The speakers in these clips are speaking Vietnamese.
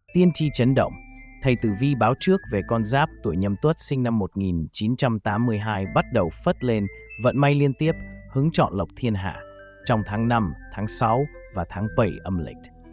Tiên tri chấn động, thầy tử vi báo trước về con giáp tuổi Nhâm Tuất sinh năm 1982 bắt đầu phất lên, vận may liên tiếp, hứng chọn lộc thiên hạ trong tháng 5, tháng 6 và tháng 7 âm lịch.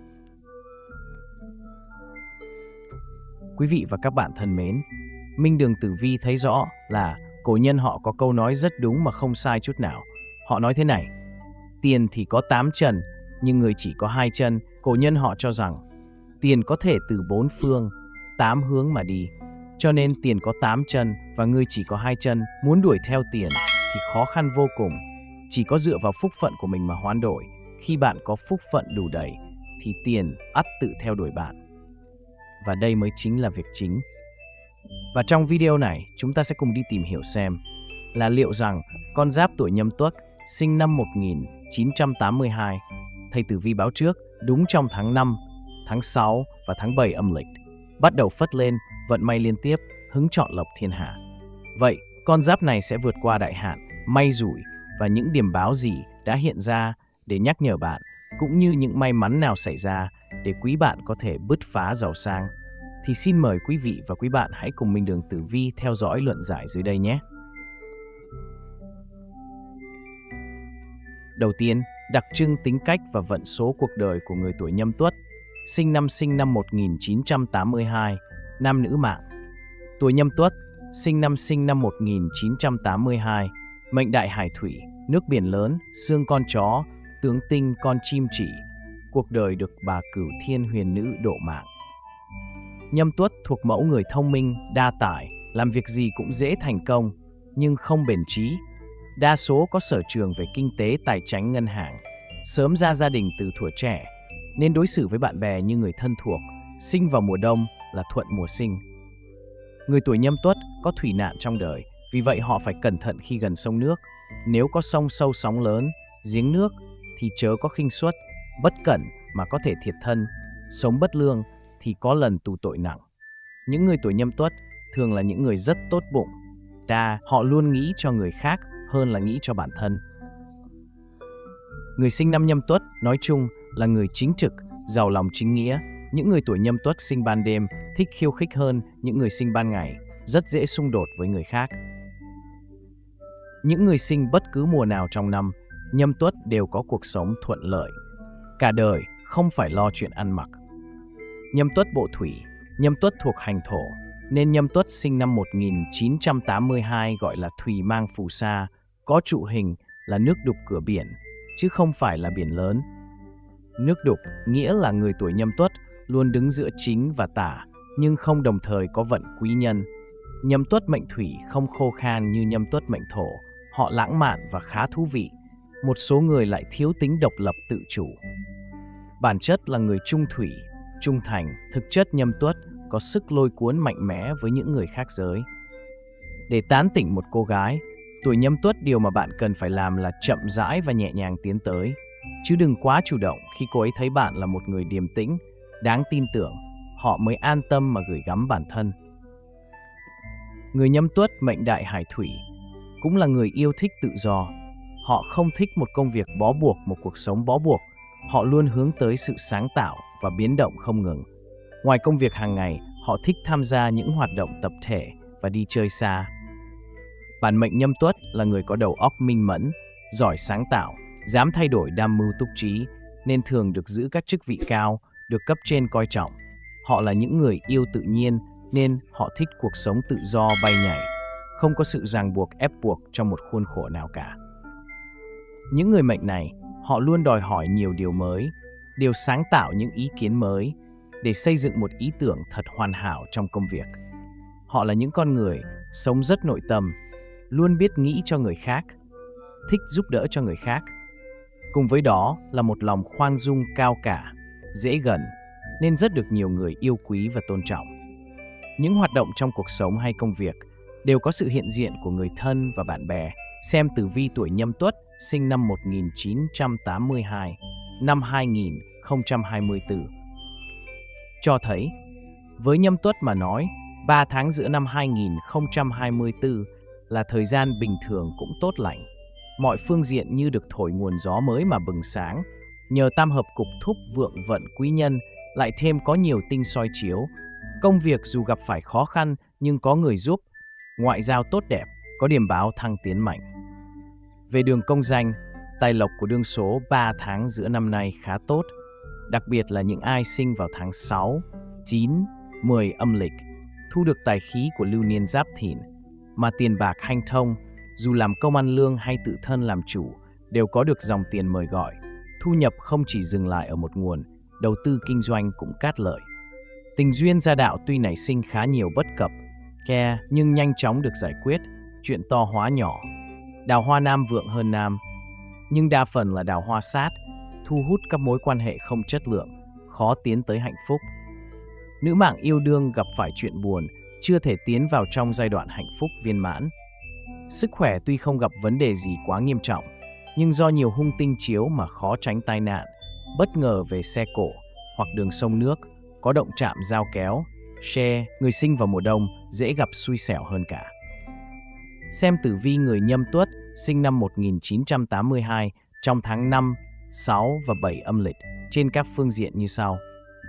Quý vị và các bạn thân mến, Minh Đường Tử Vi thấy rõ là cổ nhân họ có câu nói rất đúng mà không sai chút nào. Họ nói thế này: tiền thì có 8 chân, nhưng người chỉ có 2 chân. Cổ nhân họ cho rằng tiền có thể từ 4 phương, 8 hướng mà đi. Cho nên tiền có 8 chân và người chỉ có 2 chân, muốn đuổi theo tiền thì khó khăn vô cùng. Chỉ có dựa vào phúc phận của mình mà hoán đổi. Khi bạn có phúc phận đủ đầy thì tiền ắt tự theo đuổi bạn. Và đây mới chính là việc chính. Và trong video này, chúng ta sẽ cùng đi tìm hiểu xem là liệu rằng con giáp tuổi Nhâm Tuất sinh năm 1982, thầy tử vi báo trước đúng trong tháng 5, tháng 6 và tháng 7 âm lịch, bắt đầu phất lên, vận may liên tiếp, hứng chọn lộc thiên hạ. Vậy, con giáp này sẽ vượt qua đại hạn, may rủi và những điểm báo gì đã hiện ra để nhắc nhở bạn, cũng như những may mắn nào xảy ra để quý bạn có thể bứt phá giàu sang? Thì xin mời quý vị và quý bạn hãy cùng Minh Đường Tử Vi theo dõi luận giải dưới đây nhé. Đầu tiên, đặc trưng tính cách và vận số cuộc đời của người tuổi Nhâm Tuất, sinh năm 1982, nam nữ mạng. Tuổi Nhâm Tuất, sinh năm 1982, mệnh đại hải thủy, nước biển lớn, xương con chó, tướng tinh con chim chỉ. Cuộc đời được bà Cửu Thiên huyền nữ độ mạng. Nhâm Tuất thuộc mẫu người thông minh, đa tài, làm việc gì cũng dễ thành công, nhưng không bền chí. Đa số có sở trường về kinh tế, tài chánh, ngân hàng. Sớm ra gia đình từ thuở trẻ, nên đối xử với bạn bè như người thân thuộc. Sinh vào mùa đông là thuận mùa sinh. Người tuổi Nhâm Tuất có thủy nạn trong đời, vì vậy họ phải cẩn thận khi gần sông nước. Nếu có sông sâu sóng lớn, giếng nước thì chớ có khinh suất, bất cẩn mà có thể thiệt thân. Sống bất lương thì có lần tù tội nặng. Những người tuổi Nhâm Tuất thường là những người rất tốt bụng. Họ luôn nghĩ cho người khác hơn là nghĩ cho bản thân. Người sinh năm Nhâm Tuất nói chung là người chính trực, giàu lòng chính nghĩa. Những người tuổi Nhâm Tuất sinh ban đêm thích khiêu khích hơn những người sinh ban ngày, rất dễ xung đột với người khác. Những người sinh bất cứ mùa nào trong năm Nhâm Tuất đều có cuộc sống thuận lợi. Cả đời không phải lo chuyện ăn mặc. Nhâm Tuất bộ thủy, Nhâm Tuất thuộc hành thổ, nên Nhâm Tuất sinh năm 1982 gọi là thủy mang phù sa, có trụ hình là nước đục cửa biển, chứ không phải là biển lớn. Nước đục nghĩa là người tuổi Nhâm Tuất luôn đứng giữa chính và tả, nhưng không đồng thời có vận quý nhân. Nhâm Tuất mệnh thủy không khô khan như Nhâm Tuất mệnh thổ, họ lãng mạn và khá thú vị. Một số người lại thiếu tính độc lập tự chủ. Bản chất là người trung thủy, trung thành, thực chất Nhâm Tuất có sức lôi cuốn mạnh mẽ với những người khác giới. Để tán tỉnh một cô gái, tuổi Nhâm Tuất điều mà bạn cần phải làm là chậm rãi và nhẹ nhàng tiến tới, chứ đừng quá chủ động. Khi cô ấy thấy bạn là một người điềm tĩnh, đáng tin tưởng, họ mới an tâm mà gửi gắm bản thân. Người Nhâm Tuất mệnh đại hải thủy cũng là người yêu thích tự do. Họ không thích một công việc bó buộc, một cuộc sống bó buộc. Họ luôn hướng tới sự sáng tạo và biến động không ngừng. Ngoài công việc hàng ngày, họ thích tham gia những hoạt động tập thể và đi chơi xa. Bản mệnh Nhâm Tuất là người có đầu óc minh mẫn, giỏi sáng tạo, dám thay đổi, đam mưu túc trí, nên thường được giữ các chức vị cao, được cấp trên coi trọng. Họ là những người yêu tự nhiên, nên họ thích cuộc sống tự do bay nhảy, không có sự ràng buộc ép buộc trong một khuôn khổ nào cả. Những người mệnh này, họ luôn đòi hỏi nhiều điều mới, đều sáng tạo những ý kiến mới để xây dựng một ý tưởng thật hoàn hảo trong công việc. Họ là những con người sống rất nội tâm, luôn biết nghĩ cho người khác, thích giúp đỡ cho người khác. Cùng với đó là một lòng khoan dung cao cả, dễ gần, nên rất được nhiều người yêu quý và tôn trọng. Những hoạt động trong cuộc sống hay công việc đều có sự hiện diện của người thân và bạn bè. Xem tử vi tuổi Nhâm Tuất sinh năm 1982, năm 2024. Cho thấy, với Nhâm Tuất mà nói, 3 tháng giữa năm 2024 là thời gian bình thường cũng tốt lành. Mọi phương diện như được thổi nguồn gió mới mà bừng sáng. Nhờ tam hợp cục thúc vượng vận quý nhân lại thêm có nhiều tinh soi chiếu. Công việc dù gặp phải khó khăn nhưng có người giúp, ngoại giao tốt đẹp, có điểm báo thăng tiến mạnh. Về đường công danh, tài lộc của đương số 3 tháng giữa năm nay khá tốt, đặc biệt là những ai sinh vào tháng 6, 9, 10 âm lịch, thu được tài khí của lưu niên Giáp Thìn, mà tiền bạc hanh thông, dù làm công ăn lương hay tự thân làm chủ, đều có được dòng tiền mời gọi. Thu nhập không chỉ dừng lại ở một nguồn, đầu tư kinh doanh cũng cát lợi. Tình duyên gia đạo tuy nảy sinh khá nhiều bất cập, nhưng nhanh chóng được giải quyết, chuyện to hóa nhỏ. Đào hoa nam vượng hơn nam, nhưng đa phần là đào hoa sát, thu hút các mối quan hệ không chất lượng, khó tiến tới hạnh phúc. Nữ mạng yêu đương gặp phải chuyện buồn, chưa thể tiến vào trong giai đoạn hạnh phúc viên mãn. Sức khỏe tuy không gặp vấn đề gì quá nghiêm trọng, nhưng do nhiều hung tinh chiếu mà khó tránh tai nạn, bất ngờ về xe cộ hoặc đường sông nước, có động chạm dao kéo, xe, người sinh vào mùa đông dễ gặp xui xẻo hơn cả. Xem tử vi người Nhâm Tuất sinh năm 1982 trong tháng 5, 6 và 7 âm lịch trên các phương diện như sau.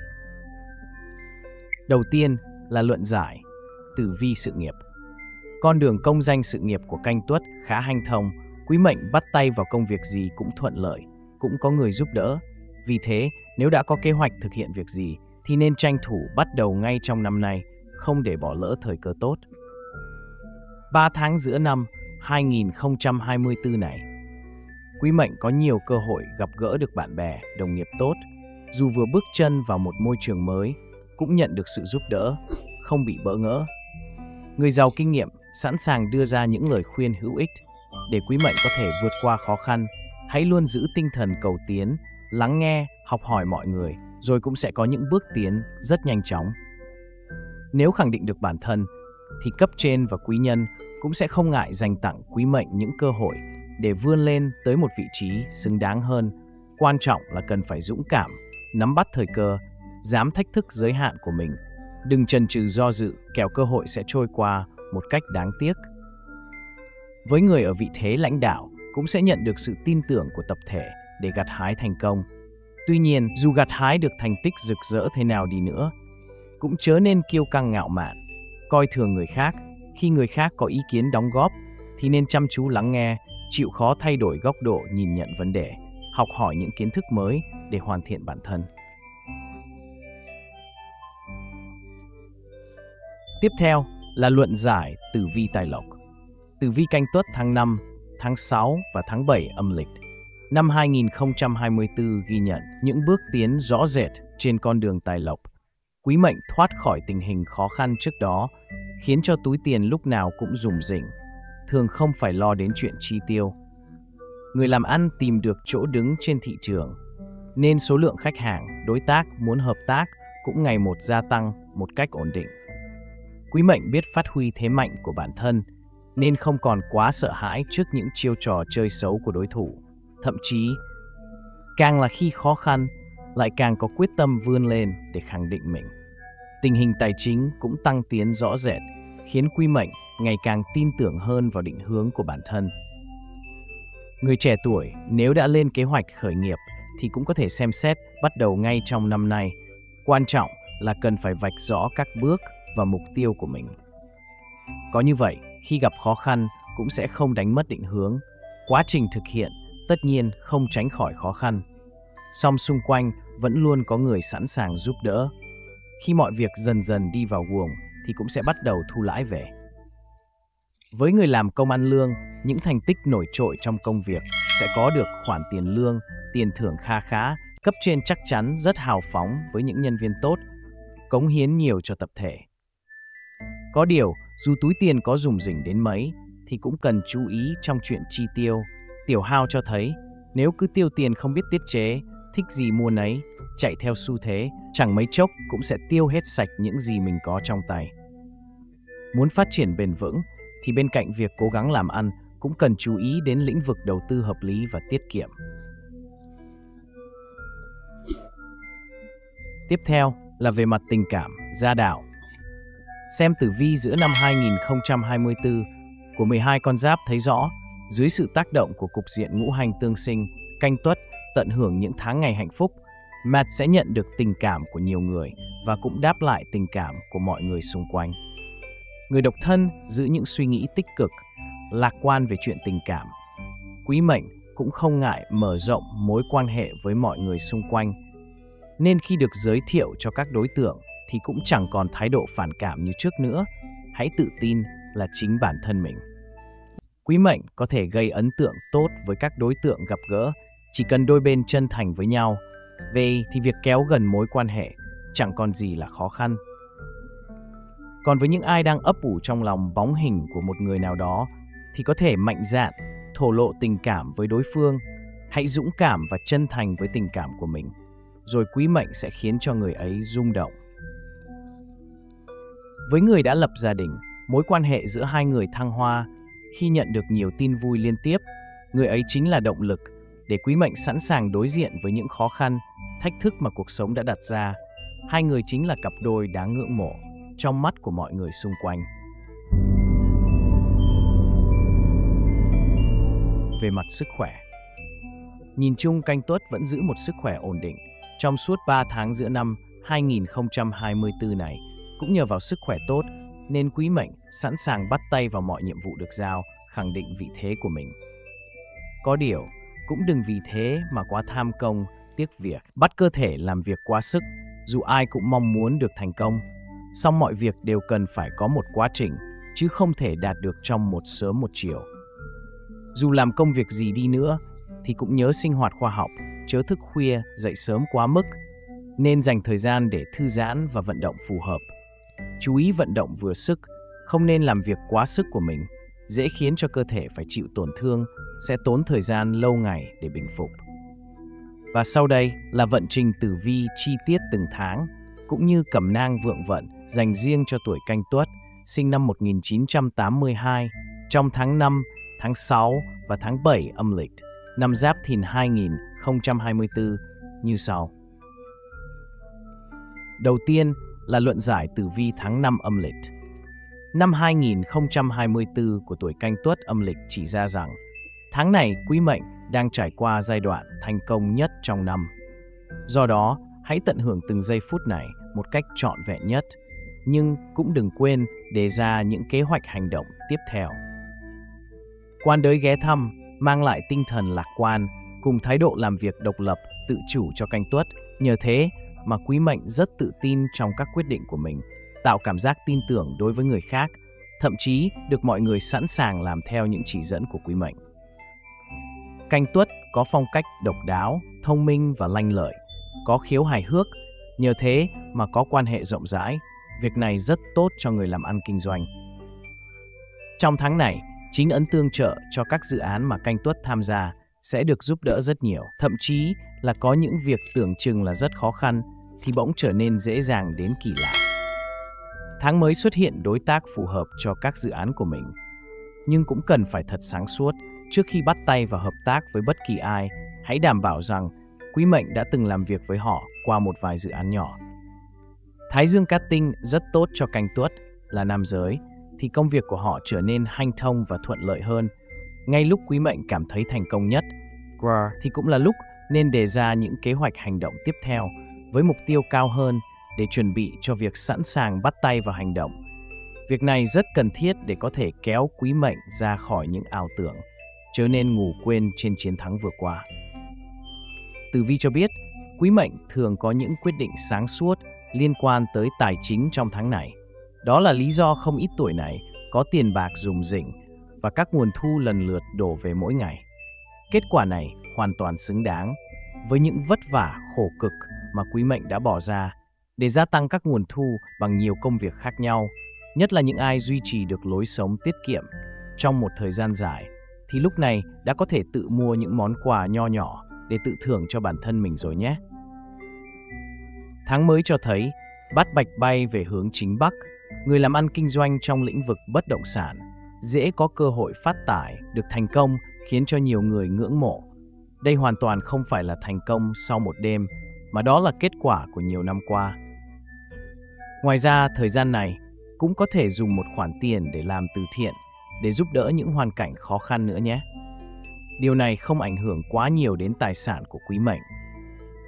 Đầu tiên là luận giải, tử vi sự nghiệp. Con đường công danh sự nghiệp của Canh Tuất khá hanh thông, quý mệnh bắt tay vào công việc gì cũng thuận lợi, cũng có người giúp đỡ. Vì thế, nếu đã có kế hoạch thực hiện việc gì, thì nên tranh thủ bắt đầu ngay trong năm nay, không để bỏ lỡ thời cơ tốt. 3 tháng giữa năm 2024 này, quý mệnh có nhiều cơ hội gặp gỡ được bạn bè, đồng nghiệp tốt. Dù vừa bước chân vào một môi trường mới, cũng nhận được sự giúp đỡ, không bị bỡ ngỡ. Người giàu kinh nghiệm sẵn sàng đưa ra những lời khuyên hữu ích để quý mệnh có thể vượt qua khó khăn. Hãy luôn giữ tinh thần cầu tiến, lắng nghe, học hỏi mọi người, rồi cũng sẽ có những bước tiến rất nhanh chóng. Nếu khẳng định được bản thân, thì cấp trên và quý nhân cũng sẽ không ngại dành tặng quý mệnh những cơ hội để vươn lên tới một vị trí xứng đáng hơn. Quan trọng là cần phải dũng cảm, nắm bắt thời cơ, dám thách thức giới hạn của mình. Đừng chần chừ do dự, kẻo cơ hội sẽ trôi qua một cách đáng tiếc. Với người ở vị thế lãnh đạo, cũng sẽ nhận được sự tin tưởng của tập thể để gặt hái thành công. Tuy nhiên, dù gặt hái được thành tích rực rỡ thế nào đi nữa, cũng chớ nên kiêu căng ngạo mạn, coi thường người khác. Khi người khác có ý kiến đóng góp, thì nên chăm chú lắng nghe, chịu khó thay đổi góc độ nhìn nhận vấn đề, học hỏi những kiến thức mới để hoàn thiện bản thân. Tiếp theo là luận giải tử vi tài lộc. Tử vi Canh Tuất tháng 5, tháng 6 và tháng 7 âm lịch năm 2024 ghi nhận những bước tiến rõ rệt trên con đường tài lộc. Quý mệnh thoát khỏi tình hình khó khăn trước đó, khiến cho túi tiền lúc nào cũng rủng rỉnh, thường không phải lo đến chuyện chi tiêu. Người làm ăn tìm được chỗ đứng trên thị trường, nên số lượng khách hàng, đối tác muốn hợp tác cũng ngày một gia tăng một cách ổn định. Quý mệnh biết phát huy thế mạnh của bản thân, nên không còn quá sợ hãi trước những chiêu trò chơi xấu của đối thủ. Thậm chí, càng là khi khó khăn, lại càng có quyết tâm vươn lên để khẳng định mình. Tình hình tài chính cũng tăng tiến rõ rệt, khiến quý mệnh ngày càng tin tưởng hơn vào định hướng của bản thân. Người trẻ tuổi nếu đã lên kế hoạch khởi nghiệp thì cũng có thể xem xét bắt đầu ngay trong năm nay. Quan trọng là cần phải vạch rõ các bước và mục tiêu của mình. Có như vậy, khi gặp khó khăn cũng sẽ không đánh mất định hướng. Quá trình thực hiện tất nhiên không tránh khỏi khó khăn, song xung quanh vẫn luôn có người sẵn sàng giúp đỡ. Khi mọi việc dần dần đi vào guồng thì cũng sẽ bắt đầu thu lãi về. Với người làm công ăn lương, những thành tích nổi trội trong công việc sẽ có được khoản tiền lương, tiền thưởng kha khá. Cấp trên chắc chắn rất hào phóng với những nhân viên tốt, cống hiến nhiều cho tập thể. Có điều, dù túi tiền có rủng rỉnh đến mấy, thì cũng cần chú ý trong chuyện chi tiêu. Tiểu hao cho thấy, nếu cứ tiêu tiền không biết tiết chế, thích gì mua nấy, chạy theo xu thế, chẳng mấy chốc cũng sẽ tiêu hết sạch những gì mình có trong tay. Muốn phát triển bền vững, thì bên cạnh việc cố gắng làm ăn, cũng cần chú ý đến lĩnh vực đầu tư hợp lý và tiết kiệm. Tiếp theo là về mặt tình cảm, gia đạo. Xem tử vi giữa năm 2024 của 12 con giáp thấy rõ, dưới sự tác động của cục diện ngũ hành tương sinh, Canh Tuất tận hưởng những tháng ngày hạnh phúc, Matt sẽ nhận được tình cảm của nhiều người và cũng đáp lại tình cảm của mọi người xung quanh. Người độc thân giữ những suy nghĩ tích cực, lạc quan về chuyện tình cảm. Quý mệnh cũng không ngại mở rộng mối quan hệ với mọi người xung quanh, nên khi được giới thiệu cho các đối tượng thì cũng chẳng còn thái độ phản cảm như trước nữa. Hãy tự tin là chính bản thân mình. Quý mệnh có thể gây ấn tượng tốt với các đối tượng gặp gỡ, chỉ cần đôi bên chân thành với nhau. Vậy thì việc kéo gần mối quan hệ chẳng còn gì là khó khăn. Còn với những ai đang ấp ủ trong lòng bóng hình của một người nào đó thì có thể mạnh dạn thổ lộ tình cảm với đối phương. Hãy dũng cảm và chân thành với tình cảm của mình, rồi quý mệnh sẽ khiến cho người ấy rung động. Với người đã lập gia đình, mối quan hệ giữa hai người thăng hoa khi nhận được nhiều tin vui liên tiếp. Người ấy chính là động lực để quý mệnh sẵn sàng đối diện với những khó khăn, thách thức mà cuộc sống đã đặt ra. Hai người chính là cặp đôi đáng ngưỡng mộ trong mắt của mọi người xung quanh. Về mặt sức khỏe, nhìn chung Canh Tuất vẫn giữ một sức khỏe ổn định trong suốt 3 tháng giữa năm 2024 này. Cũng nhờ vào sức khỏe tốt nên quý mệnh sẵn sàng bắt tay vào mọi nhiệm vụ được giao, khẳng định vị thế của mình. Có điều, cũng đừng vì thế mà quá tham công, tiếc việc, bắt cơ thể làm việc quá sức. Dù ai cũng mong muốn được thành công, song mọi việc đều cần phải có một quá trình, chứ không thể đạt được trong một sớm một chiều. Dù làm công việc gì đi nữa, thì cũng nhớ sinh hoạt khoa học, chớ thức khuya, dậy sớm quá mức, nên dành thời gian để thư giãn và vận động phù hợp. Chú ý vận động vừa sức, không nên làm việc quá sức của mình, dễ khiến cho cơ thể phải chịu tổn thương, sẽ tốn thời gian lâu ngày để bình phục. Và sau đây là vận trình tử vi chi tiết từng tháng, cũng như cẩm nang vượng vận dành riêng cho tuổi Canh Tuất, sinh năm 1982, trong tháng 5, tháng 6 và tháng 7 âm lịch, năm Giáp Thìn 2024 như sau. Đầu tiên là luận giải tử vi tháng 5 âm lịch. Năm 2024 của tuổi Canh Tuất âm lịch chỉ ra rằng tháng này quý mệnh đang trải qua giai đoạn thành công nhất trong năm. Do đó, hãy tận hưởng từng giây phút này một cách trọn vẹn nhất, nhưng cũng đừng quên đề ra những kế hoạch hành động tiếp theo. Quan đới ghé thăm mang lại tinh thần lạc quan cùng thái độ làm việc độc lập, tự chủ cho Canh Tuất. Nhờ thế mà quý mệnh rất tự tin trong các quyết định của mình, tạo cảm giác tin tưởng đối với người khác, thậm chí được mọi người sẵn sàng làm theo những chỉ dẫn của quý mệnh. Canh Tuất có phong cách độc đáo, thông minh và lanh lợi, có khiếu hài hước, nhờ thế mà có quan hệ rộng rãi. Việc này rất tốt cho người làm ăn kinh doanh. Trong tháng này, chính ấn tương trợ cho các dự án mà Canh Tuất tham gia sẽ được giúp đỡ rất nhiều. Thậm chí là có những việc tưởng chừng là rất khó khăn thì bỗng trở nên dễ dàng đến kỳ lạ. Tháng mới xuất hiện đối tác phù hợp cho các dự án của mình, nhưng cũng cần phải thật sáng suốt. Trước khi bắt tay vào hợp tác với bất kỳ ai, hãy đảm bảo rằng quý mệnh đã từng làm việc với họ qua một vài dự án nhỏ. Thái dương cát tinh rất tốt cho Canh Tuất là nam giới, thì công việc của họ trở nên hanh thông và thuận lợi hơn. Ngay lúc quý mệnh cảm thấy thành công nhất, thì cũng là lúc nên đề ra những kế hoạch hành động tiếp theo với mục tiêu cao hơn để chuẩn bị cho việc sẵn sàng bắt tay vào hành động. Việc này rất cần thiết để có thể kéo quý mệnh ra khỏi những ảo tưởng, chớ nên ngủ quên trên chiến thắng vừa qua. Tử vi cho biết, quý mệnh thường có những quyết định sáng suốt liên quan tới tài chính trong tháng này. Đó là lý do không ít tuổi này có tiền bạc rủng rỉnh và các nguồn thu lần lượt đổ về mỗi ngày. Kết quả này hoàn toàn xứng đáng với những vất vả khổ cực mà quý mệnh đã bỏ ra để gia tăng các nguồn thu bằng nhiều công việc khác nhau. Nhất là những ai duy trì được lối sống tiết kiệm trong một thời gian dài, thì lúc này đã có thể tự mua những món quà nho nhỏ để tự thưởng cho bản thân mình rồi nhé. Tháng mới cho thấy bát bạch bay về hướng chính Bắc. Người làm ăn kinh doanh trong lĩnh vực bất động sản dễ có cơ hội phát tài được thành công, khiến cho nhiều người ngưỡng mộ. Đây hoàn toàn không phải là thành công sau một đêm, mà đó là kết quả của nhiều năm qua. Ngoài ra, thời gian này cũng có thể dùng một khoản tiền để làm từ thiện, để giúp đỡ những hoàn cảnh khó khăn nữa nhé. Điều này không ảnh hưởng quá nhiều đến tài sản của quý mệnh.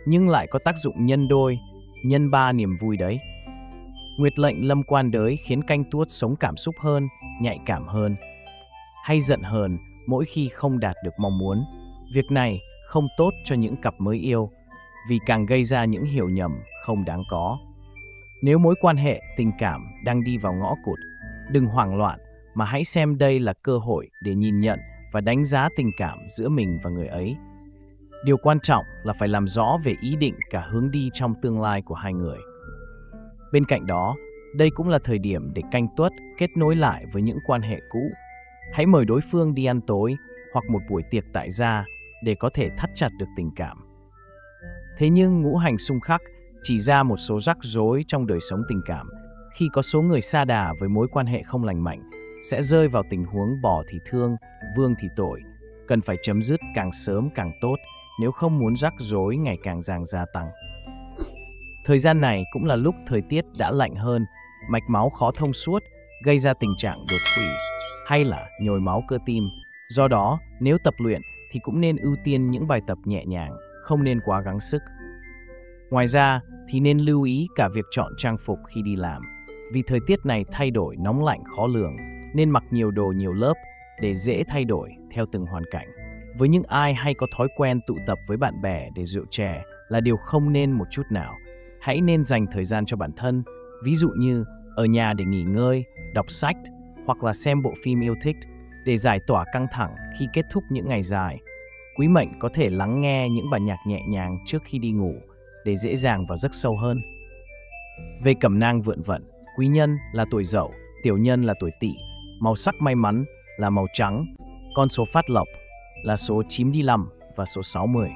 nhưng lại có tác dụng nhân đôi, nhân ba niềm vui đấy. Nguyệt lệnh lâm quan đới khiến Canh Tuất sống cảm xúc hơn, nhạy cảm hơn, hay giận hờn mỗi khi không đạt được mong muốn. Việc này không tốt cho những cặp mới yêu, vì càng gây ra những hiểu nhầm không đáng có. Nếu mối quan hệ tình cảm đang đi vào ngõ cụt, đừng hoảng loạn mà hãy xem đây là cơ hội để nhìn nhận và đánh giá tình cảm giữa mình và người ấy. Điều quan trọng là phải làm rõ về ý định cả hướng đi trong tương lai của hai người. Bên cạnh đó, đây cũng là thời điểm để Canh Tuất kết nối lại với những quan hệ cũ. Hãy mời đối phương đi ăn tối hoặc một buổi tiệc tại gia để có thể thắt chặt được tình cảm. Thế nhưng ngũ hành xung khắc chỉ ra một số rắc rối trong đời sống tình cảm, khi có số người sa đà với mối quan hệ không lành mạnh sẽ rơi vào tình huống bỏ thì thương, vương thì tội, cần phải chấm dứt càng sớm càng tốt nếu không muốn rắc rối ngày càng gia tăng. Thời gian này cũng là lúc thời tiết đã lạnh hơn, mạch máu khó thông suốt, gây ra tình trạng đột quỵ hay là nhồi máu cơ tim. Do đó, nếu tập luyện thì cũng nên ưu tiên những bài tập nhẹ nhàng, không nên quá gắng sức. Ngoài ra thì nên lưu ý cả việc chọn trang phục khi đi làm, vì thời tiết này thay đổi nóng lạnh khó lường, nên mặc nhiều đồ nhiều lớp để dễ thay đổi theo từng hoàn cảnh. Với những ai hay có thói quen tụ tập với bạn bè để rượu chè là điều không nên một chút nào. Hãy nên dành thời gian cho bản thân, ví dụ như ở nhà để nghỉ ngơi, đọc sách hoặc là xem bộ phim yêu thích để giải tỏa căng thẳng khi kết thúc những ngày dài. Quý mệnh có thể lắng nghe những bản nhạc nhẹ nhàng trước khi đi ngủ để dễ dàng vào giấc sâu hơn. Về cẩm nang vượng vận, quý nhân là tuổi Dậu, tiểu nhân là tuổi Tỵ, màu sắc may mắn là màu trắng, con số phát lộc là số 95 và số 60.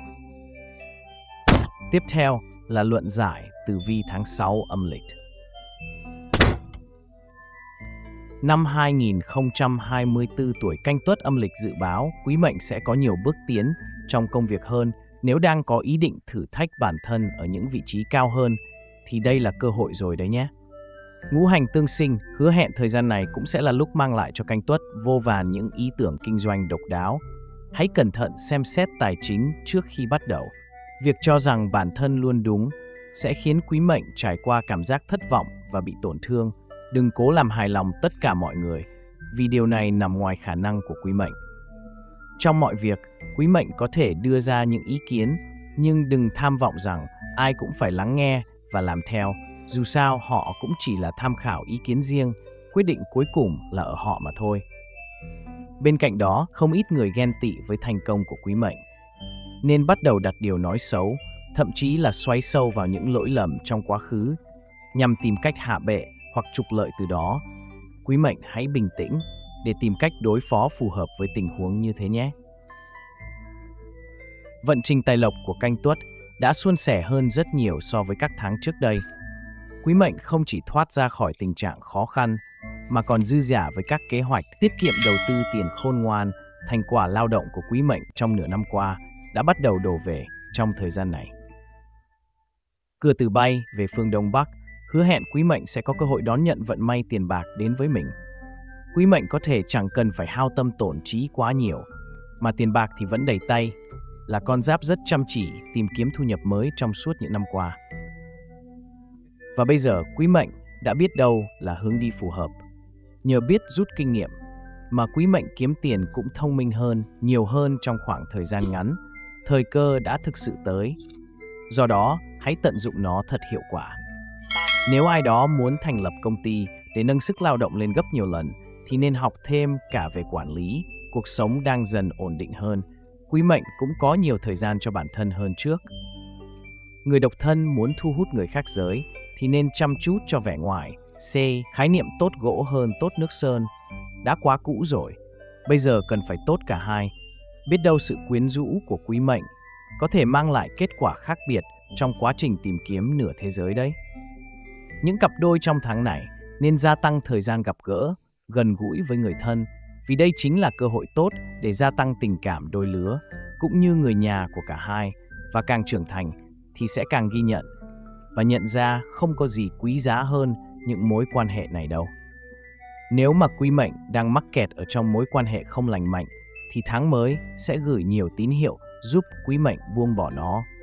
Tiếp theo là luận giải tử vi tháng 6 âm lịch. Năm 2024 tuổi Canh Tuất âm lịch dự báo quý mệnh sẽ có nhiều bước tiến trong công việc hơn. Nếu đang có ý định thử thách bản thân ở những vị trí cao hơn thì đây là cơ hội rồi đấy nhé. Ngũ hành tương sinh hứa hẹn thời gian này cũng sẽ là lúc mang lại cho Canh Tuất vô vàn những ý tưởng kinh doanh độc đáo. Hãy cẩn thận xem xét tài chính trước khi bắt đầu. Việc cho rằng bản thân luôn đúng sẽ khiến quý mệnh trải qua cảm giác thất vọng và bị tổn thương. Đừng cố làm hài lòng tất cả mọi người, vì điều này nằm ngoài khả năng của quý mệnh. Trong mọi việc, quý mệnh có thể đưa ra những ý kiến, nhưng đừng tham vọng rằng ai cũng phải lắng nghe và làm theo. Dù sao, họ cũng chỉ là tham khảo ý kiến riêng, quyết định cuối cùng là ở họ mà thôi. Bên cạnh đó, không ít người ghen tị với thành công của quý mệnh, nên bắt đầu đặt điều nói xấu, thậm chí là xoáy sâu vào những lỗi lầm trong quá khứ, nhằm tìm cách hạ bệ hoặc trục lợi từ đó. Quý mệnh hãy bình tĩnh để tìm cách đối phó phù hợp với tình huống như thế nhé. Vận trình tài lộc của Canh Tuất đã suôn sẻ hơn rất nhiều so với các tháng trước đây. Quý mệnh không chỉ thoát ra khỏi tình trạng khó khăn, mà còn dư dả với các kế hoạch tiết kiệm đầu tư tiền khôn ngoan. Thành quả lao động của quý mệnh trong nửa năm qua đã bắt đầu đổ về trong thời gian này. Cửa tử bay về phương Đông Bắc hứa hẹn quý mệnh sẽ có cơ hội đón nhận vận may tiền bạc đến với mình. Quý mệnh có thể chẳng cần phải hao tâm tổn trí quá nhiều, mà tiền bạc thì vẫn đầy tay, là con giáp rất chăm chỉ tìm kiếm thu nhập mới trong suốt những năm qua. Và bây giờ quý mệnh đã biết đâu là hướng đi phù hợp. Nhờ biết rút kinh nghiệm mà quý mệnh kiếm tiền cũng thông minh hơn, nhiều hơn trong khoảng thời gian ngắn. Thời cơ đã thực sự tới. Do đó, hãy tận dụng nó thật hiệu quả. Nếu ai đó muốn thành lập công ty để nâng sức lao động lên gấp nhiều lần, thì nên học thêm cả về quản lý. Cuộc sống đang dần ổn định hơn. Quý mệnh cũng có nhiều thời gian cho bản thân hơn trước. Người độc thân muốn thu hút người khác giới thì nên chăm chút cho vẻ ngoài. C. Khái niệm tốt gỗ hơn tốt nước sơn đã quá cũ rồi. Bây giờ cần phải tốt cả hai. Biết đâu sự quyến rũ của quý mệnh có thể mang lại kết quả khác biệt trong quá trình tìm kiếm nửa thế giới đấy. Những cặp đôi trong tháng này nên gia tăng thời gian gặp gỡ, gần gũi với người thân, vì đây chính là cơ hội tốt để gia tăng tình cảm đôi lứa, cũng như người nhà của cả hai. Và càng trưởng thành thì sẽ càng ghi nhận và nhận ra không có gì quý giá hơn những mối quan hệ này đâu. Nếu mà quý mệnh đang mắc kẹt ở trong mối quan hệ không lành mạnh, thì tháng mới sẽ gửi nhiều tín hiệu giúp quý mệnh buông bỏ nó.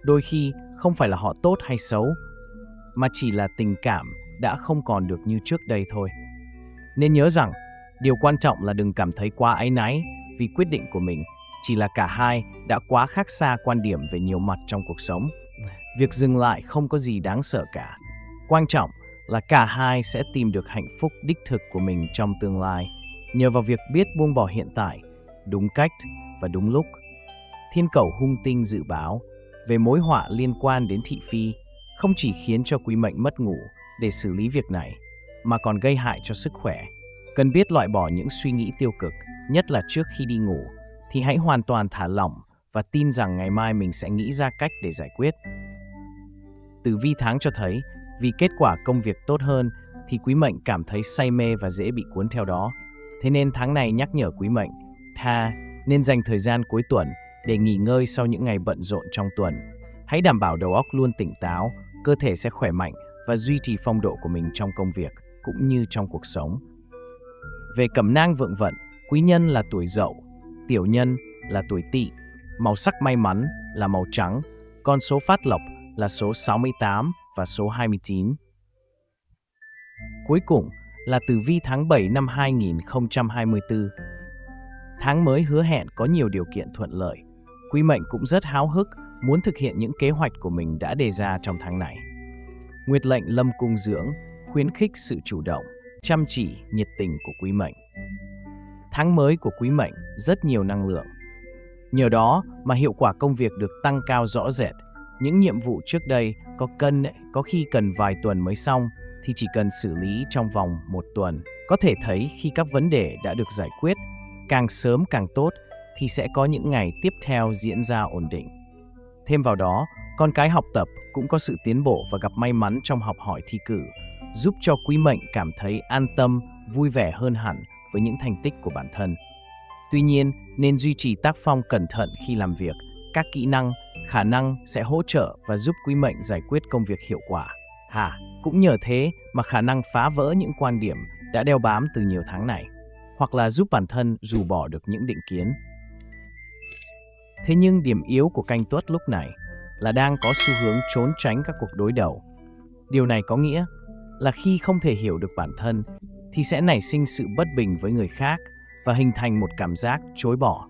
Đôi khi không phải là họ tốt hay xấu, mà chỉ là tình cảm đã không còn được như trước đây thôi. Nên nhớ rằng, điều quan trọng là đừng cảm thấy quá áy náy vì quyết định của mình, chỉ là cả hai đã quá khác xa quan điểm về nhiều mặt trong cuộc sống. Việc dừng lại không có gì đáng sợ cả. Quan trọng là cả hai sẽ tìm được hạnh phúc đích thực của mình trong tương lai, nhờ vào việc biết buông bỏ hiện tại, đúng cách và đúng lúc. Thiên Cẩu hung tinh dự báo về mối họa liên quan đến thị phi không chỉ khiến cho quý mệnh mất ngủ để xử lý việc này, mà còn gây hại cho sức khỏe. Cần biết loại bỏ những suy nghĩ tiêu cực, nhất là trước khi đi ngủ, thì hãy hoàn toàn thả lỏng và tin rằng ngày mai mình sẽ nghĩ ra cách để giải quyết. Tử vi tháng cho thấy, vì kết quả công việc tốt hơn thì quý mệnh cảm thấy say mê và dễ bị cuốn theo đó. Thế nên tháng này nhắc nhở quý mệnh, nên dành thời gian cuối tuần để nghỉ ngơi sau những ngày bận rộn trong tuần. Hãy đảm bảo đầu óc luôn tỉnh táo, cơ thể sẽ khỏe mạnh và duy trì phong độ của mình trong công việc cũng như trong cuộc sống. Về cẩm nang vượng vận, quý nhân là tuổi Dậu, tiểu nhân là tuổi Tỵ, màu sắc may mắn là màu trắng, con số phát lộc là số 68 và số 29. Cuối cùng là tử vi tháng 7 năm 2024. Tháng mới hứa hẹn có nhiều điều kiện thuận lợi. Quý mệnh cũng rất háo hức, muốn thực hiện những kế hoạch của mình đã đề ra trong tháng này. Nguyệt lệnh lâm cung dưỡng, khuyến khích sự chủ động, chăm chỉ, nhiệt tình của quý mệnh. Tháng mới của quý mệnh rất nhiều năng lượng. Nhờ đó mà hiệu quả công việc được tăng cao rõ rệt. Những nhiệm vụ trước đây có khi cần vài tuần mới xong thì chỉ cần xử lý trong vòng 1 tuần. Có thể thấy khi các vấn đề đã được giải quyết, càng sớm càng tốt thì sẽ có những ngày tiếp theo diễn ra ổn định. Thêm vào đó, con cái học tập cũng có sự tiến bộ và gặp may mắn trong học hỏi thi cử, giúp cho quý mệnh cảm thấy an tâm, vui vẻ hơn hẳn với những thành tích của bản thân. Tuy nhiên, nên duy trì tác phong cẩn thận khi làm việc. Các kỹ năng, khả năng sẽ hỗ trợ và giúp quý mệnh giải quyết công việc hiệu quả. Cũng nhờ thế mà khả năng phá vỡ những quan điểm đã đeo bám từ nhiều tháng này, hoặc là giúp bản thân rũ bỏ được những định kiến. Thế nhưng điểm yếu của canh Tuất lúc này là đang có xu hướng trốn tránh các cuộc đối đầu. Điều này có nghĩa là khi không thể hiểu được bản thân thì sẽ nảy sinh sự bất bình với người khác và hình thành một cảm giác chối bỏ.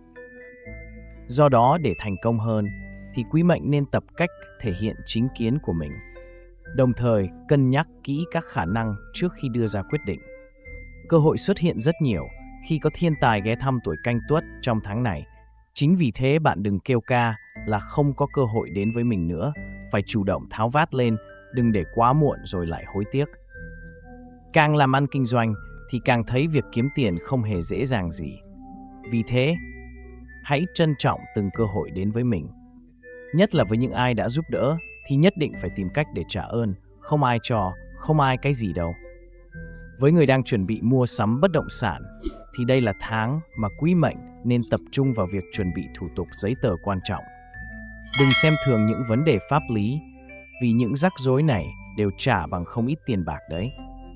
Do đó, để thành công hơn thì quý mệnh nên tập cách thể hiện chính kiến của mình, đồng thời cân nhắc kỹ các khả năng trước khi đưa ra quyết định. Cơ hội xuất hiện rất nhiều khi có thiên tài ghé thăm tuổi canh Tuất trong tháng này. Chính vì thế bạn đừng kêu ca là không có cơ hội đến với mình nữa, phải chủ động tháo vát lên, đừng để quá muộn rồi lại hối tiếc. Càng làm ăn kinh doanh thì càng thấy việc kiếm tiền không hề dễ dàng gì. Vì thế, hãy trân trọng từng cơ hội đến với mình. Nhất là với những ai đã giúp đỡ thì nhất định phải tìm cách để trả ơn, không ai cho, không ai cái gì đâu. Với người đang chuẩn bị mua sắm bất động sản thì đây là tháng mà quý mệnh nên tập trung vào việc chuẩn bị thủ tục giấy tờ quan trọng. Đừng xem thường những vấn đề pháp lý, vì những rắc rối này đều trả bằng không ít tiền bạc đấy.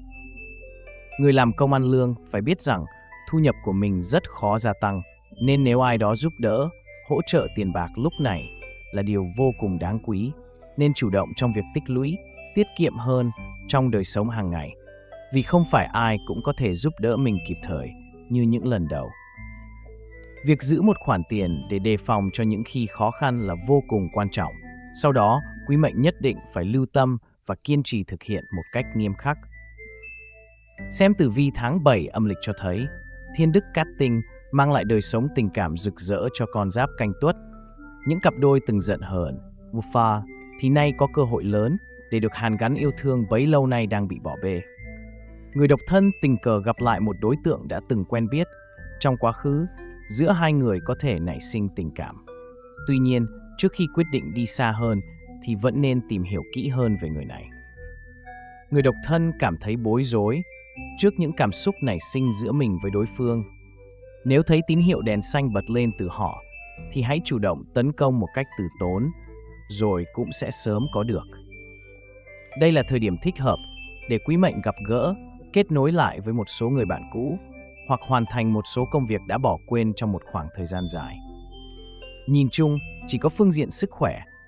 Người làm công ăn lương phải biết rằng thu nhập của mình rất khó gia tăng, nên nếu ai đó giúp đỡ, hỗ trợ tiền bạc lúc này là điều vô cùng đáng quý. Nên chủ động trong việc tích lũy, tiết kiệm hơn trong đời sống hàng ngày, vì không phải ai cũng có thể giúp đỡ mình kịp thời như những lần đầu. Việc giữ một khoản tiền để đề phòng cho những khi khó khăn là vô cùng quan trọng. Sau đó, quý mệnh nhất định phải lưu tâm và kiên trì thực hiện một cách nghiêm khắc. Xem tử vi tháng 7 âm lịch cho thấy, thiên đức cát tinh mang lại đời sống tình cảm rực rỡ cho con giáp canh Tuất. Những cặp đôi từng giận hờn, thì nay có cơ hội lớn để được hàn gắn yêu thương bấy lâu nay đang bị bỏ bê. Người độc thân tình cờ gặp lại một đối tượng đã từng quen biết. Trong quá khứ, giữa hai người có thể nảy sinh tình cảm. Tuy nhiên, trước khi quyết định đi xa hơn thì vẫn nên tìm hiểu kỹ hơn về người này. Người độc thân cảm thấy bối rối trước những cảm xúc nảy sinh giữa mình với đối phương. Nếu thấy tín hiệu đèn xanh bật lên từ họ thì hãy chủ động tấn công một cách từ tốn, rồi cũng sẽ sớm có được. Đây là thời điểm thích hợp để quý mệnh gặp gỡ, kết nối lại với một số người bạn cũ hoặc hoàn thành một số công việc đã bỏ quên trong một khoảng thời gian dài. Nhìn chung, chỉ có phương diện sức khỏe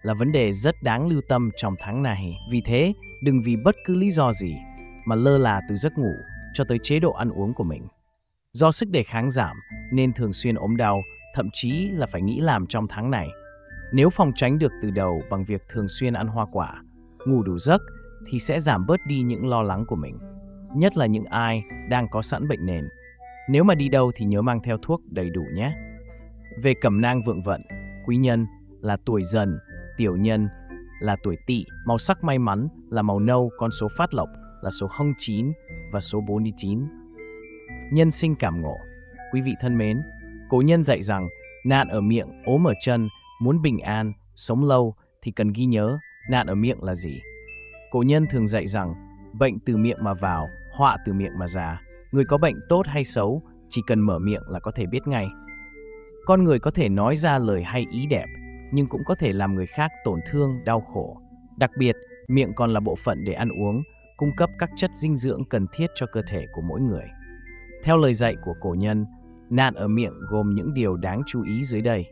là vấn đề rất đáng lưu tâm trong tháng này. Vì thế, đừng vì bất cứ lý do gì mà lơ là từ giấc ngủ cho tới chế độ ăn uống của mình. Do sức đề kháng giảm nên thường xuyên ốm đau, thậm chí là phải nghỉ làm trong tháng này. Nếu phòng tránh được từ đầu bằng việc thường xuyên ăn hoa quả, ngủ đủ giấc thì sẽ giảm bớt đi những lo lắng của mình, nhất là những ai đang có sẵn bệnh nền. Nếu mà đi đâu thì nhớ mang theo thuốc đầy đủ nhé. Về cẩm nang vượng vận, quý nhân là tuổi Dần, tiểu nhân là tuổi Tỵ, màu sắc may mắn là màu nâu, con số phát lộc là số 09 và số 49. Nhân sinh cảm ngộ. Quý vị thân mến, cổ nhân dạy rằng nạn ở miệng, ốm ở chân, muốn bình an, sống lâu thì cần ghi nhớ nạn ở miệng là gì. Cổ nhân thường dạy rằng bệnh từ miệng mà vào, họa từ miệng mà ra. Người có bệnh tốt hay xấu chỉ cần mở miệng là có thể biết ngay. Con người có thể nói ra lời hay ý đẹp, nhưng cũng có thể làm người khác tổn thương, đau khổ. Đặc biệt, miệng còn là bộ phận để ăn uống, cung cấp các chất dinh dưỡng cần thiết cho cơ thể của mỗi người. Theo lời dạy của cổ nhân, nạn ở miệng gồm những điều đáng chú ý dưới đây.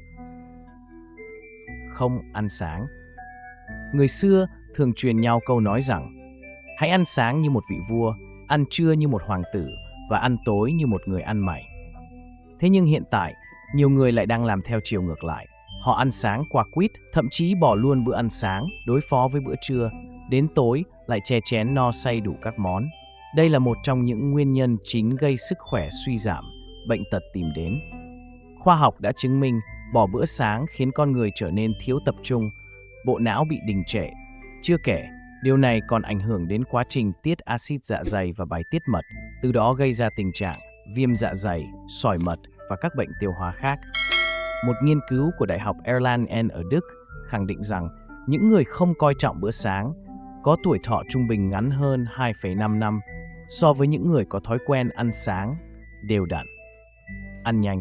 Không ăn sáng. Người xưa thường truyền nhau câu nói rằng hãy ăn sáng như một vị vua, ăn trưa như một hoàng tử và ăn tối như một người ăn mày. Thế nhưng hiện tại, nhiều người lại đang làm theo chiều ngược lại. Họ ăn sáng qua quýt, thậm chí bỏ luôn bữa ăn sáng, đối phó với bữa trưa. Đến tối lại chè chén no say đủ các món. Đây là một trong những nguyên nhân chính gây sức khỏe suy giảm, bệnh tật tìm đến. Khoa học đã chứng minh bỏ bữa sáng khiến con người trở nên thiếu tập trung, bộ não bị đình trệ. Chưa kể, điều này còn ảnh hưởng đến quá trình tiết axit dạ dày và bài tiết mật, từ đó gây ra tình trạng viêm dạ dày, sỏi mật và các bệnh tiêu hóa khác. Một nghiên cứu của Đại học Erlangen ở Đức khẳng định rằng những người không coi trọng bữa sáng có tuổi thọ trung bình ngắn hơn 2,5 năm so với những người có thói quen ăn sáng đều đặn. Ăn nhanh.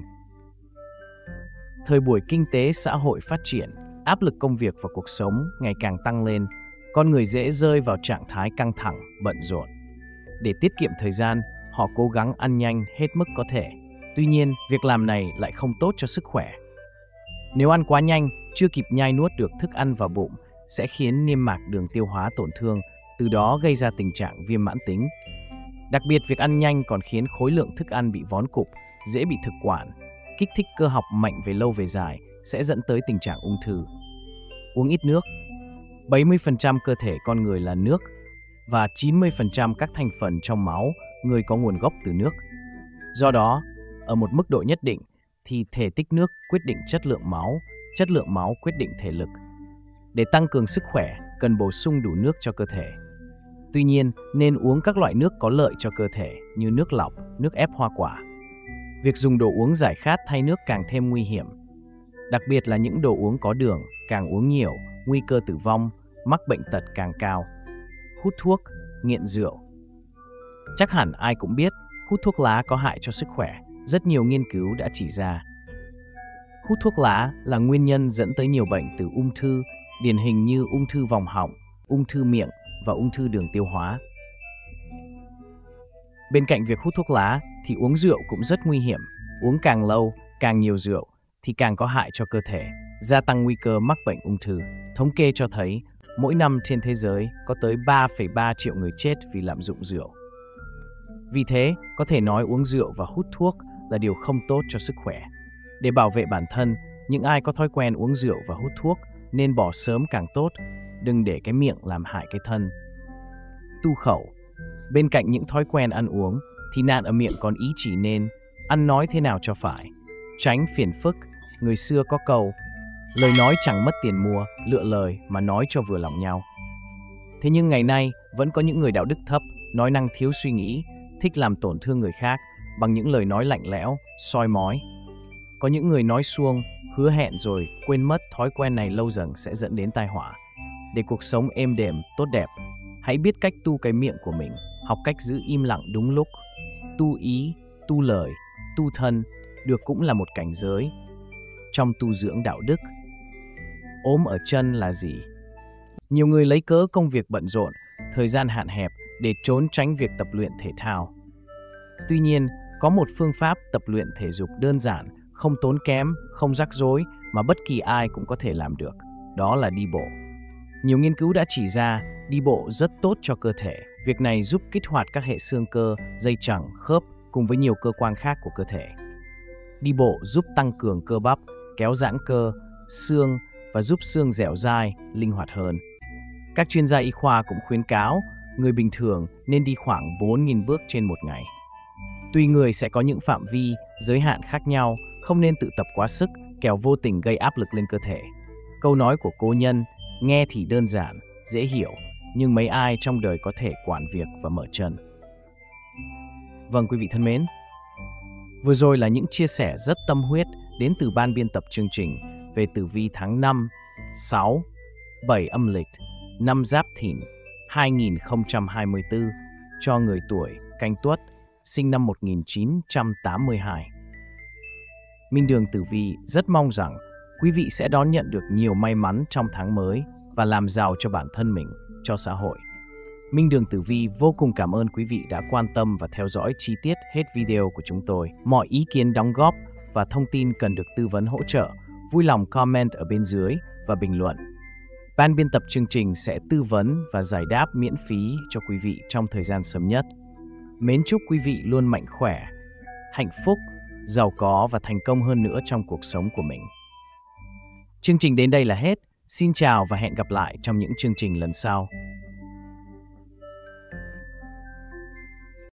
Thời buổi kinh tế xã hội phát triển, áp lực công việc và cuộc sống ngày càng tăng lên, con người dễ rơi vào trạng thái căng thẳng, bận rộn. Để tiết kiệm thời gian, họ cố gắng ăn nhanh hết mức có thể. Tuy nhiên, việc làm này lại không tốt cho sức khỏe. Nếu ăn quá nhanh, chưa kịp nhai nuốt được thức ăn vào bụng, sẽ khiến niêm mạc đường tiêu hóa tổn thương, từ đó gây ra tình trạng viêm mãn tính. Đặc biệt, việc ăn nhanh còn khiến khối lượng thức ăn bị vón cục, dễ bị thực quản, kích thích cơ học mạnh về lâu về dài, sẽ dẫn tới tình trạng ung thư. Uống ít nước. 70% cơ thể con người là nước và 90% các thành phần trong máu người có nguồn gốc từ nước. Do đó, ở một mức độ nhất định thì thể tích nước quyết định chất lượng máu quyết định thể lực. Để tăng cường sức khỏe, cần bổ sung đủ nước cho cơ thể. Tuy nhiên, nên uống các loại nước có lợi cho cơ thể như nước lọc, nước ép hoa quả. Việc dùng đồ uống giải khát thay nước càng thêm nguy hiểm. Đặc biệt là những đồ uống có đường, càng uống nhiều, nguy cơ tử vong, mắc bệnh tật càng cao. Hút thuốc, nghiện rượu. Chắc hẳn ai cũng biết, hút thuốc lá có hại cho sức khỏe. Rất nhiều nghiên cứu đã chỉ ra. Hút thuốc lá là nguyên nhân dẫn tới nhiều bệnh từ ung thư, điển hình như ung thư vòm họng, ung thư miệng và ung thư đường tiêu hóa. Bên cạnh việc hút thuốc lá thì uống rượu cũng rất nguy hiểm. Uống càng lâu, càng nhiều rượu thì càng có hại cho cơ thể, gia tăng nguy cơ mắc bệnh ung thư. Thống kê cho thấy, mỗi năm trên thế giới có tới 3,3 triệu người chết vì lạm dụng rượu. Vì thế, có thể nói uống rượu và hút thuốc là điều không tốt cho sức khỏe. Để bảo vệ bản thân, những ai có thói quen uống rượu và hút thuốc nên bỏ sớm càng tốt, đừng để cái miệng làm hại cái thân. Tu khẩu. Bên cạnh những thói quen ăn uống, thì nạn ở miệng còn ý chỉ nên ăn nói thế nào cho phải, tránh phiền phức. Người xưa có câu, lời nói chẳng mất tiền mua, lựa lời mà nói cho vừa lòng nhau. Thế nhưng ngày nay, vẫn có những người đạo đức thấp, nói năng thiếu suy nghĩ, thích làm tổn thương người khác bằng những lời nói lạnh lẽo, soi mói. Có những người nói suông, hứa hẹn rồi quên mất, thói quen này lâu dần sẽ dẫn đến tai họa. Để cuộc sống êm đềm, tốt đẹp, hãy biết cách tu cái miệng của mình, học cách giữ im lặng đúng lúc. Tu ý, tu lời, tu thân được cũng là một cảnh giới trong tu dưỡng đạo đức. Ốm ở chân là gì? Nhiều người lấy cớ công việc bận rộn, thời gian hạn hẹp để trốn tránh việc tập luyện thể thao. Tuy nhiên, có một phương pháp tập luyện thể dục đơn giản, không tốn kém, không rắc rối mà bất kỳ ai cũng có thể làm được. đó là đi bộ. Nhiều nghiên cứu đã chỉ ra đi bộ rất tốt cho cơ thể. Việc này giúp kích hoạt các hệ xương cơ, dây chằng, khớp cùng với nhiều cơ quan khác của cơ thể. Đi bộ giúp tăng cường cơ bắp, kéo giãn cơ, xương và giúp xương dẻo dai, linh hoạt hơn. Các chuyên gia y khoa cũng khuyến cáo người bình thường nên đi khoảng 4.000 bước trên một ngày. Tùy người sẽ có những phạm vi, giới hạn khác nhau, không nên tự tập quá sức, kẻo vô tình gây áp lực lên cơ thể. Câu nói của cố nhân, nghe thì đơn giản, dễ hiểu, nhưng mấy ai trong đời có thể quản việc và mở chân. Vâng, quý vị thân mến, vừa rồi là những chia sẻ rất tâm huyết đến từ ban biên tập chương trình về tử vi tháng 5, 6, 7 âm lịch, năm Giáp Thìn 2024 cho người tuổi Canh Tuất, sinh năm 1982. Minh Đường Tử Vi rất mong rằng quý vị sẽ đón nhận được nhiều may mắn trong tháng mới và làm giàu cho bản thân mình, cho xã hội. Minh Đường Tử Vi vô cùng cảm ơn quý vị đã quan tâm và theo dõi chi tiết hết video của chúng tôi. Mọi ý kiến đóng góp và thông tin cần được tư vấn hỗ trợ, vui lòng comment ở bên dưới và bình luận. Ban biên tập chương trình sẽ tư vấn và giải đáp miễn phí cho quý vị trong thời gian sớm nhất. Mến chúc quý vị luôn mạnh khỏe, hạnh phúc, giàu có và thành công hơn nữa trong cuộc sống của mình. Chương trình đến đây là hết. Xin chào và hẹn gặp lại trong những chương trình lần sau.